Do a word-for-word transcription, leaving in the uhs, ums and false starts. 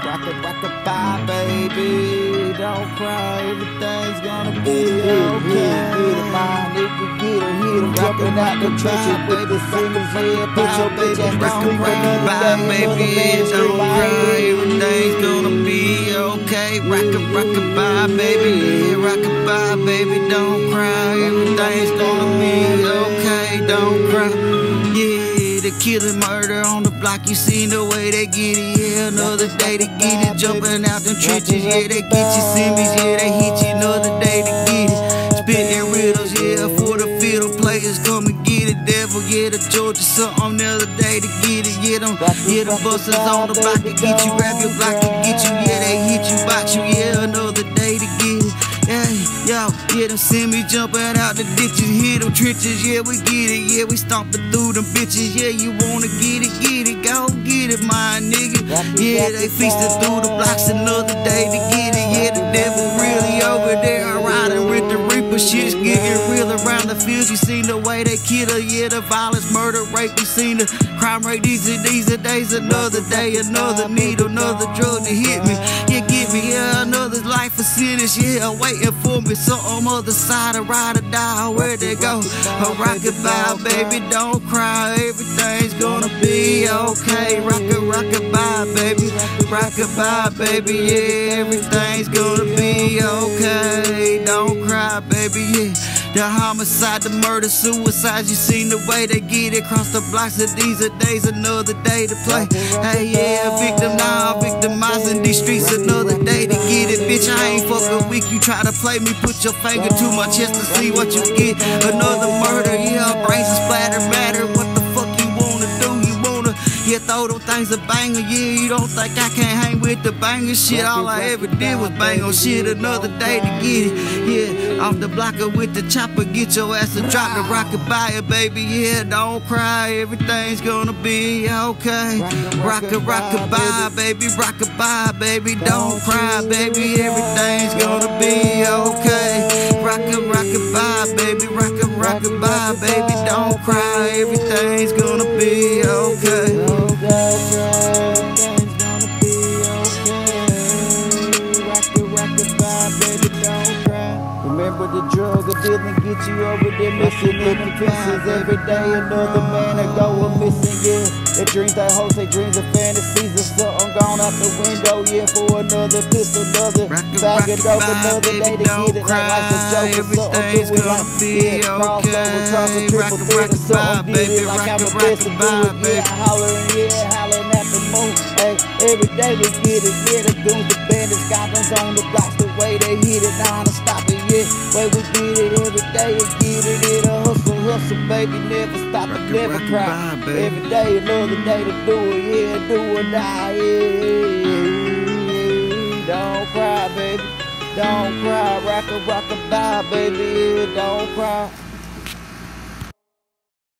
Rock it, rock it, bye, baby. Don't cry, everything's gonna be okay. Get it, my nigga, get it, hit him. Jumping out the trenches with the singers, yeah. Put your bitch ass to sleep another day. Baby, don't cry, everything's gonna be okay. Rock it, rock it, bye, baby. Yeah, rock it, bye, baby. Don't cry, everything's gonna be okay. Don't cry, yeah. The killing murder on the block, you seen the way they get it, yeah. Another day to get it, jumping out them trenches, yeah. They get you semis, yeah. They hit you another day to get it. Spitting riddles, yeah. For the fiddle players, come and get it. Devil, yeah. The Georgia something another day to get it, yeah. Them, yeah. The busters on the block to get you, grab your block to get you, yeah. They hit you, box you, yeah. Another day to get it. Hey, yo, yeah, them send me jumping out the ditches, hit them trenches, yeah, we get it, yeah, we stomping through them bitches, yeah, you wanna get it, get it, go get it, my nigga, yeah, they feasting through the blocks another day to get it, yeah, the devil really over there, riding with the reaper, shit's getting real around the field, you seen the way they kill her, yeah, the violence, murder rate, you seen the crime rate, these are, these are days, another day, another needle, another drug to hit me, yeah, get me, yeah, another life of sentence, yeah, wait for me, so on other side of ride or die, where they go? Oh, rock it, bye, baby, don't cry, everything's gonna be okay. Rock it, rock it, bye, baby, rock it, bye, baby, yeah, everything's gonna be okay. Don't cry, baby, yeah. The homicide, the murder, suicides, you seen the way they get it across the blocks of these are days, another day to play. Hey, yeah, victim now, victimizing these streets, another day to get it. Bitch, I ain't fucking weak, you try to play me, put your finger to my chest to see what you get. Another murder, yeah, brains are splatter, matter, what the fuck you wanna do, you wanna, yeah, throw those things a banger, yeah, you don't think I can't hang with the banger shit, all I ever did was bang on shit, another day to get it, yeah, off the blocker with the chopper, get your ass to drop the rocket by it, baby, yeah, don't cry, everything's gonna be okay. Rock it, rock it, bye, baby, rock it, bye, baby, don't cry, baby, everything's gonna be okay. Rock it, rock it, bye, baby, rock it, rock it, bye, baby, don't cry, everything's gonna be okay. Remember the drug dealing get you over there missing in them pieces. Every day another man that go a missing, yeah. Their dreams, they hopes, their dreams are fantasies. And something gone out the window, yeah, for another pistol, another bag of dope, another day to get it. Like life's a joke, something do it like, yeah, cross over, cross a triple threat or something, did it like I'm the best to do it, yeah, hollering, yeah, hollering at the moon. Hey, every day we get it, yeah, the goons, the bandits, goblins on the blocks, the way they hit it, non-stop it, yeah. Way we get it every day, we get it, it a hustle, hustle, baby, never stop it, never cry. Every day, another day to do it, yeah, do or die, yeah. Don't cry, baby, don't cry, rock a rock a bye, baby, yeah, don't cry.